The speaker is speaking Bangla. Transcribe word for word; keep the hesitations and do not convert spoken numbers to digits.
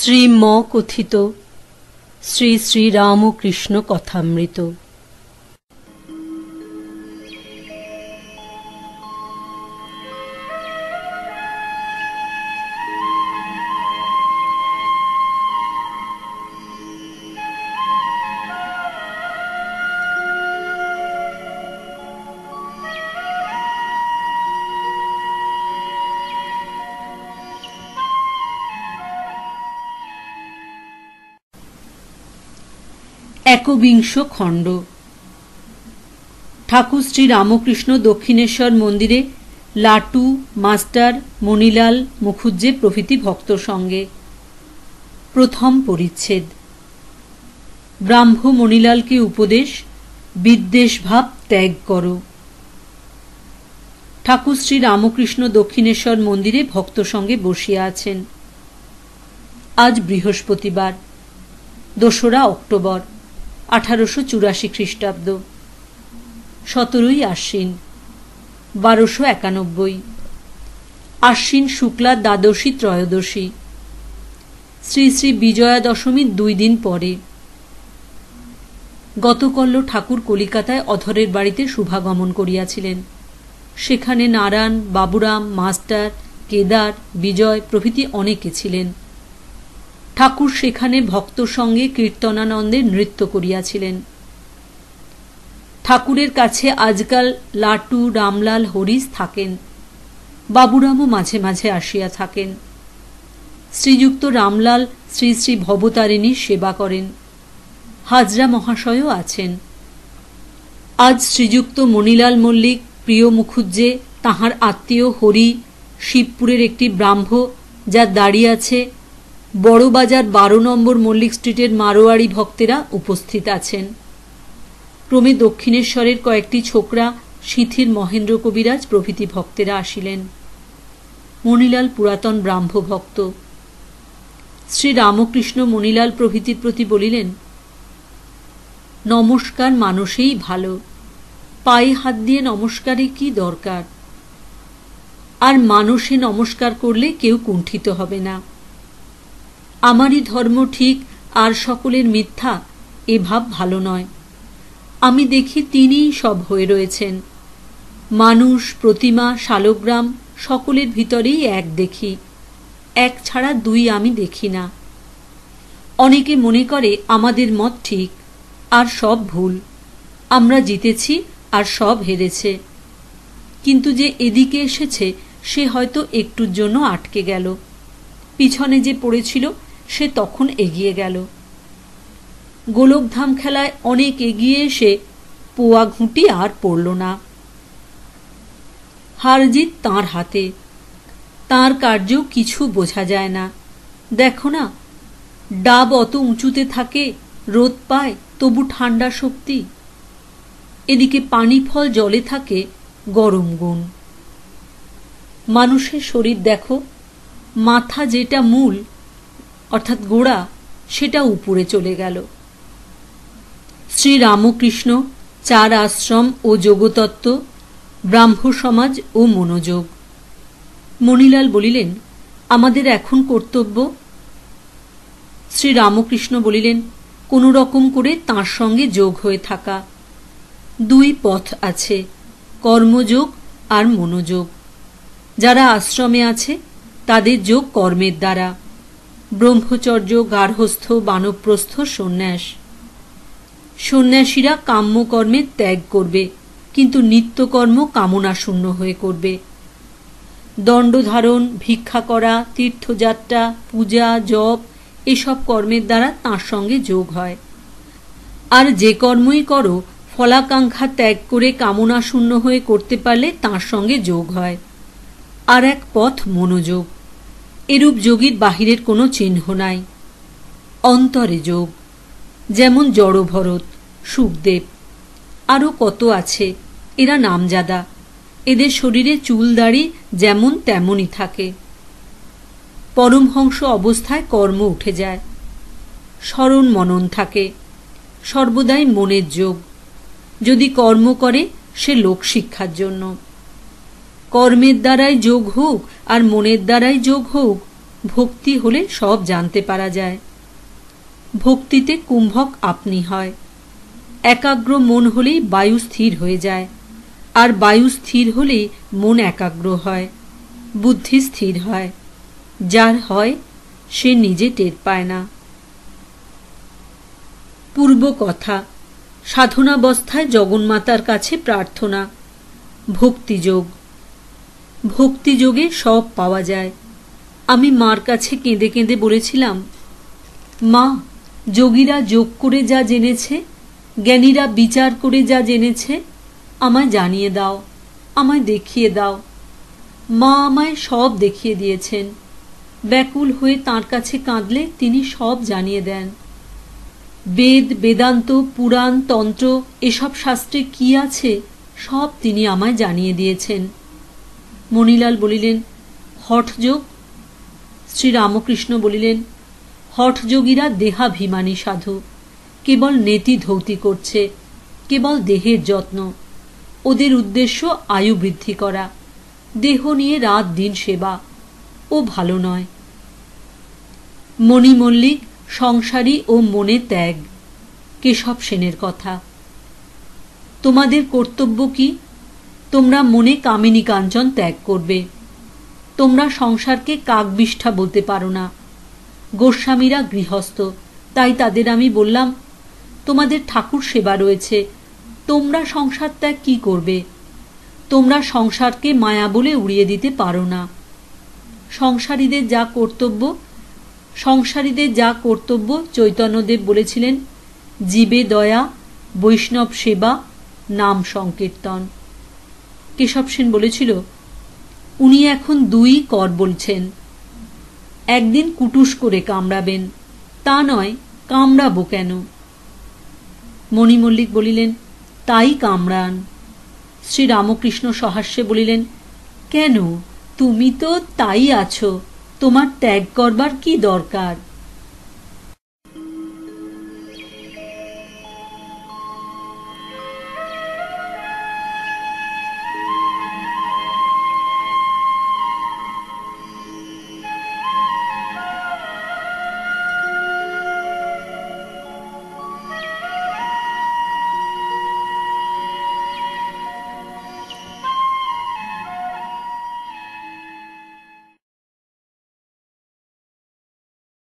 শ্রীম কথিত শ্রী শ্রীরামকৃষ্ণ কথামৃত। একবিংশ খণ্ড। ঠাকুর শ্রী রামকৃষ্ণ দক্ষিণেশ্বর মন্দিরে লাটু, মাস্টার, মণিলাল, মুখুজ্জে প্রভৃতি ভক্ত সঙ্গে। প্রথম পরিচ্ছেদ। ব্রাহ্ম মণিলালকে উপদেশ, বিদ্বেষ ভাব ত্যাগ করো। ঠাকুর শ্রী রামকৃষ্ণ দক্ষিণেশ্বর মন্দিরে ভক্ত সঙ্গে বসিয়া আছেন। আজ বৃহস্পতিবার, দোসরা অক্টোবর আঠারোশো চুরাশি খ্রিস্টাব্দ, সতেরোই আশ্বিন বারোশো একানব্বই। আশ্বিন শুক্লা দ্বাদশী ত্রয়োদশী। শ্রী শ্রী বিজয়া দশমীর দুই দিন পরে। গতকল্য ঠাকুর কলিকাতায় অধরের বাড়িতে শুভাগমন করিয়াছিলেন। সেখানে নারায়ণ, বাবুরাম, মাস্টার, কেদার, বিজয় প্রভৃতি অনেকে ছিলেন। ঠাকুর সেখানে ভক্ত সঙ্গে কীর্তনানন্দে নৃত্য করিয়াছিলেন। ঠাকুরের কাছে আজকাল লাটু, রামলাল, হরিশ থাকেন। বাবুরামও মাঝে মাঝে আসিয়া থাকেন। শ্রীযুক্ত রামলাল শ্রী শ্রী ভবতারিণীর সেবা করেন। হাজরা মহাশয়ও আছেন। আজ শ্রীযুক্ত মণিলাল মল্লিক, প্রিয় মুখুজ্জে, তাহার আত্মীয় হরি, শিবপুরের একটি ব্রাহ্ম যা দাঁড়িয়ে আছে, বড়বাজার বারো নম্বর মল্লিক স্ট্রিটের মারোয়াড়ি ভক্তেরা উপস্থিত আছেন। ক্রমে দক্ষিণেশ্বরের কয়েকটি ছোকরা, সিথির মহেন্দ্র কবিরাজ প্রভৃতি ভক্তেরা আসিলেন। মণিলাল পুরাতন ব্রাহ্ম ভক্ত। শ্রী রামকৃষ্ণ মণিলাল প্রভৃতির প্রতি বলিলেন, নমস্কার মানুষেই ভালো, পায়ে হাত দিয়ে নমস্কারে কি দরকার? আর মানুষে নমস্কার করলে কেউ কুণ্ঠিত হবে না। আমারই ধর্ম ঠিক আর সকলের মিথ্যা, এ ভাব ভালো নয়। আমি দেখি তিনিই সব হয়ে রয়েছেন। মানুষ, প্রতিমা, শালগ্রাম সকলের ভিতরেই এক দেখি, এক ছাড়া দুই আমি দেখি না। অনেকে মনে করে আমাদের মত ঠিক আর সব ভুল, আমরা জিতেছি আর সব হেরেছে। কিন্তু যে এদিকে এসেছে সে হয়তো একটুর জন্য আটকে গেল, পিছনে যে পড়েছিল সে তখন এগিয়ে গেল। গোলকধাম খেলায় অনেক এগিয়ে এসে পোয়া ঘুঁটি আর পড়ল না। হারজিত তাঁর হাতে, তাঁর কার্য কিছু বোঝা যায় না। দেখো না, ডাব অত উঁচুতে থাকে, রোদ পায়, তবু ঠান্ডা শক্তি। এদিকে পানি ফল জলে থাকে, গরম গুণ। মানুষের শরীর দেখো, মাথা যেটা মূল অর্থাৎ গোড়া, সেটা উপরে চলে গেল। শ্রী রামকৃষ্ণ, চার আশ্রম ও যোগতত্ত্ব, ব্রাহ্ম সমাজ ও মনোযোগ। মণিলাল বলিলেন, আমাদের এখন কর্তব্য? শ্রী রামকৃষ্ণ বলিলেন, কোনো রকম করে তাঁর সঙ্গে যোগ হয়ে থাকা। দুই পথ আছে, কর্মযোগ আর মনোযোগ। যারা আশ্রমে আছে তাদের যোগ কর্মের দ্বারা, ব্রহ্মচর্য, গার্হস্থ, বানপ্রস্থ, সন্ন্যাস। সন্ন্যাসীরা কাম্যকর্মের ত্যাগ করবে, কিন্তু নিত্যকর্ম কামনা শূন্য হয়ে করবে। দণ্ডধারণ, ভিক্ষা করা, তীর্থযাত্রা, পূজা, জপ এসব কর্মের দ্বারা তাঁর সঙ্গে যোগ হয়। আর যে কর্মই করো ফলাকাঙ্ক্ষা ত্যাগ করে কামনা শূন্য হয়ে করতে পারলে তাঁর সঙ্গে যোগ হয়। আর এক পথ মনোযোগ। এরূপ যোগীর বাহিরের কোনো চিহ্ন নাই, অন্তরে যোগ। যেমন জড়ভরত, সুখদেব, আরও কত আছে, এরা নামজাদা। এদের শরীরে চুল দাড়ি যেমন তেমনই থাকে। পরমহংস অবস্থায় কর্ম উঠে যায়, স্মরণ মনন থাকে, সর্বদাই মনের যোগ। যদি কর্ম করে সে লোকশিক্ষার জন্য। কর্মের দ্বারাই যোগ হোক আর মনের দ্বারাই যোগ হোক, ভক্তি হলে সব জানতে পারা যায়। ভক্তিতে কুম্ভক আপনি হয়। একাগ্র মন হলেই বায়ু স্থির হয়ে যায়, আর বায়ু স্থির হলেই মন একাগ্র হয়, বুদ্ধি স্থির হয়। যার হয় সে নিজে টের পায় না। পূর্ব কথা। সাধনাবস্থায় জগন্মাতার কাছে প্রার্থনা। ভক্তিযোগ। ভক্তিযোগে সব পাওয়া যায়। আমি মার কাছে কেঁদে কেঁদে বলেছিলাম, মা, যোগীরা যোগ করে যা জেনেছে, জ্ঞানীরা বিচার করে যা জেনেছে, আমায় জানিয়ে দাও, আমায় দেখিয়ে দাও। মা আমায় সব দেখিয়ে দিয়েছেন। ব্যাকুল হয়ে তাঁর কাছে কাঁদলে তিনি সব জানিয়ে দেন। বেদ, বেদান্ত, পুরাণ, তন্ত্র এসব শাস্ত্রে কি আছে সব তিনি আমায় জানিয়ে দিয়েছেন। মণিলাল বলিলেন, হঠযোগ? শ্রীরামকৃষ্ণ বলিলেন, হঠযোগীরা দেহাভিমানী সাধু, কেবল নেতি ধৌতি করছে, কেবল দেহের যত্ন। ওদের উদ্দেশ্য আয়ু বৃদ্ধি করা, দেহ নিয়ে রাত দিন সেবা। ও ভালো নয়। মণি মল্লিক, সংসারী ও মনে ত্যাগ। কেশব সেনের কথা। তোমাদের কর্তব্য কি? তোমরা মনে কামিনী কাঞ্চন ত্যাগ করবে। তোমরা সংসারকে কাকবিষ্ঠা বলতে পারো না। গোস্বামীরা গৃহস্থ, তাই তাদের আমি বললাম, তোমাদের ঠাকুর সেবা রয়েছে, তোমরা সংসার ত্যাগ কি করবে? তোমরা সংসারকে মায়া বলে উড়িয়ে দিতে পারো না। সংসারীদের যা কর্তব্য সংসারীদের যা কর্তব্য চৈতন্যদেব বলেছিলেন, জীবে দয়া, বৈষ্ণব সেবা, নাম সংকীর্তন। কেশব সেন বলেছিল, উনি এখন দুই কর বলছেন। একদিন কুটুস করে কামড়াবেন, তা নয় কামড়াবো কেন? মণি মল্লিক বলিলেন, তাই কামড়ান। শ্রীরামকৃষ্ণ সহাস্যে বলিলেন, কেন, তুমি তো তাই আছো, তোমার ত্যাগ করবার কি দরকার?